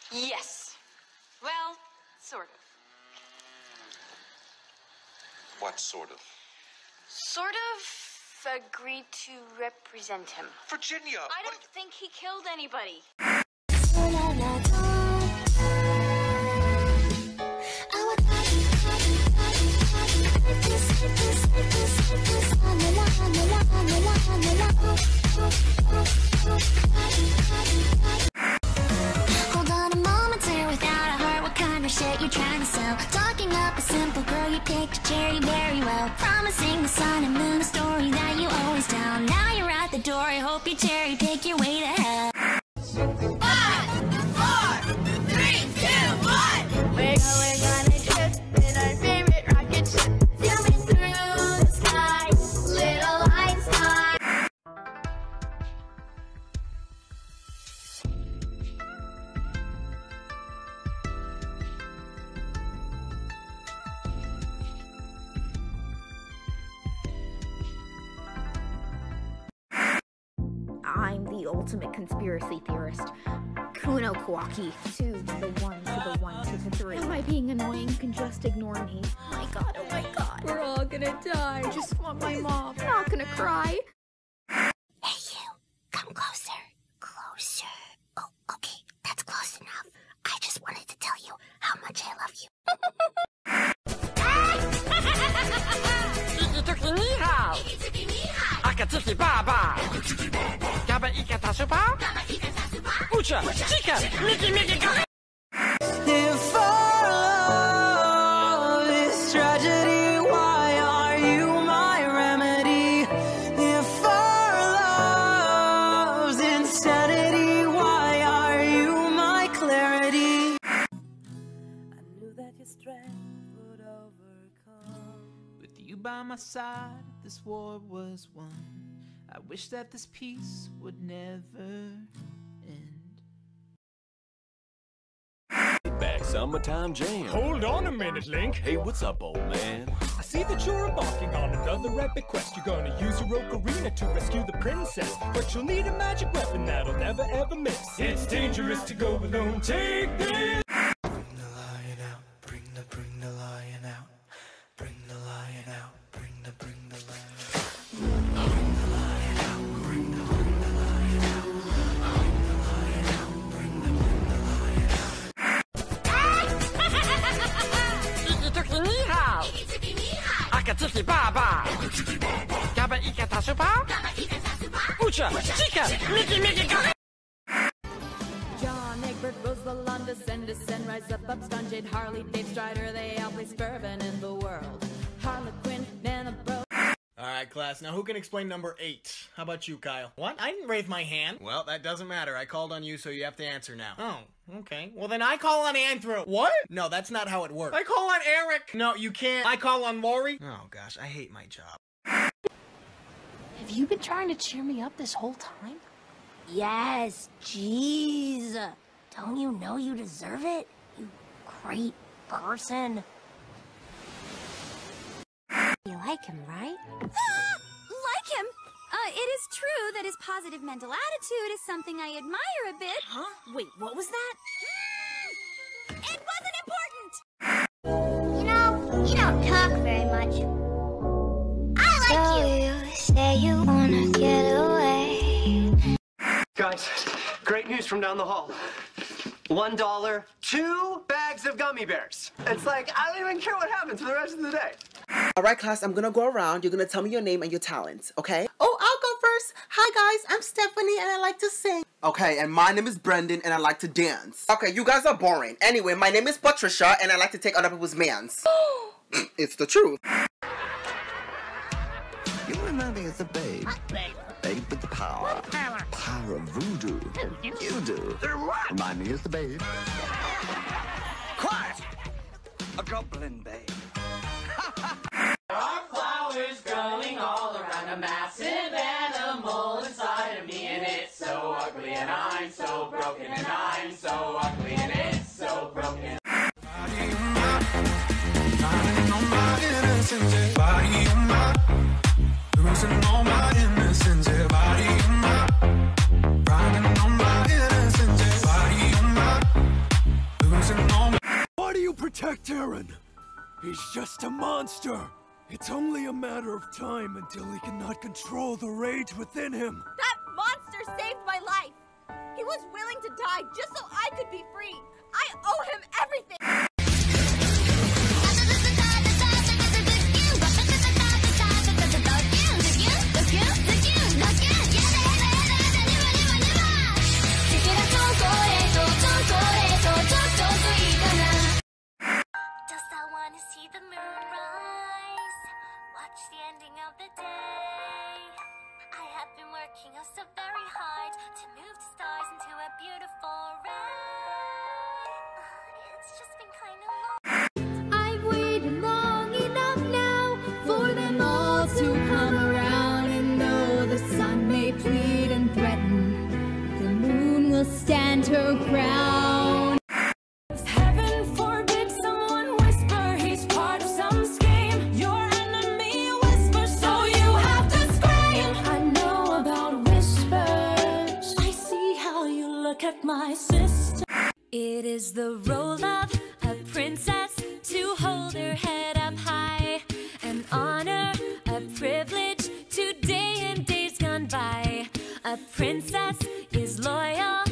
Yes. Well, sort of. What sort of? Sort of agreed to represent him. Virginia! I don't think he killed anybody. Hold on a moment, here without a heart. What kind of shit you trying to sell? Talking up a simple girl, you picked a cherry very well. Promising the sun and moon a story that you always tell. Now you're at the door, I hope you cherry pick your way to hell. 5, 4, 3, 2, 1. We're going on a trip in our favorite rocket ship, zooming through the sky, little Einstein. I'm the ultimate conspiracy theorist. Kuno Kawaki. 2 to the 1 to the 1 to the 3. Am I being annoying? You can just ignore me. Oh my god, oh my god. We're all gonna die. I just want my mom. I'm not gonna cry. Hey you, come closer. Closer. Oh, okay, that's close enough. I just wanted to tell you how much I love you. Tiki-tuki ni-hao. Akatiki baba. Gaba-ika tasuba. Ucha, chica, Mickey, go. If our love is tragedy, why are you my remedy? If our love's insanity, why are you my clarity? I knew that your strength would overcome. With you by my side, this war was won. I wish that this peace would never end. Back summertime jam. Hold on a minute, Link. Hey, what's up, old man? I see that you're embarking on another epic quest. You're gonna use your ocarina to rescue the princess, but you'll need a magic weapon that'll never ever miss. It's dangerous to go alone. Take this. Bring the lion out. Bring the lion out. Bring the lion out. Bring the lion out. Bring the lion out. Bring the lion out. Bring the lion out. Bring the lion out. Tiki-tuki ni-hao. Akatiki baba. Gaba-ika tasuba. Ucha, chica, Mickey, go. John Egbert, Rose Lalonde, Descend, Rise Up, Upstone, Jade, Harley, Dave Strider, they all play Spurvin in the world. Harlequin, Nana Bro. Alright, class, now who can explain number 8? How about you, Kyle? What? I didn't raise my hand. Well, that doesn't matter. I called on you, so you have to answer now. Oh, okay. Well, then I call on Andrew. What? No, that's not how it works. I call on Eric. No, you can't. I call on Lori. Oh, gosh, I hate my job. Have you been trying to cheer me up this whole time? Yes, jeez. Don't you know you deserve it? You great person. You like him, right? Like him? It is true that his positive mental attitude is something I admire a bit. Huh? Wait, what was that? It wasn't important! You know, you don't talk very much. I like you. You say you wanna get away. Guys, great news from down the hall. $1, 2 bags of gummy bears. It's like, I don't even care what happens for the rest of the day. Alright class, I'm gonna go around. You're gonna tell me your name and your talent, okay? Oh, I'll go first. Hi guys, I'm Stephanie and I like to sing. Okay, and my name is Brendan and I like to dance. Okay, you guys are boring. Anyway, my name is Patricia and I like to take other people's mans. It's the truth. You remind me of the babe. Babe with the power. Power of voodoo. You do. Remind me of the babe. Quiet! A goblin babe. Our flowers growing all around, a massive animal inside of me, and it's so ugly and I'm so broken and I'm so ugly and it's so broken. Losing all my innocence, yeah, body on my, riding on my innocence, yeah, body on my, you protect Eren? He's just a monster. It's only a matter of time until he cannot control the rage within him. That monster saved my life. He was willing to die just so I could be free. I owe him everything. Dost thou want to see the moon rise? Watch the ending of the day. I have been working oh so very hard to move the stars into a beautiful ray. It's just been kind of long. I've waited long enough now for them all to come around. And though the sun may plead and threaten, the moon will stand her ground. Heaven forbid someone whisper he's part of some scheme. Your enemy whispers, so you have to scream. I know about whispers. I see how you look at my sister. It is the role of a princess to hold her head up high. An honor, a privilege, today and days gone by. A princess is loyal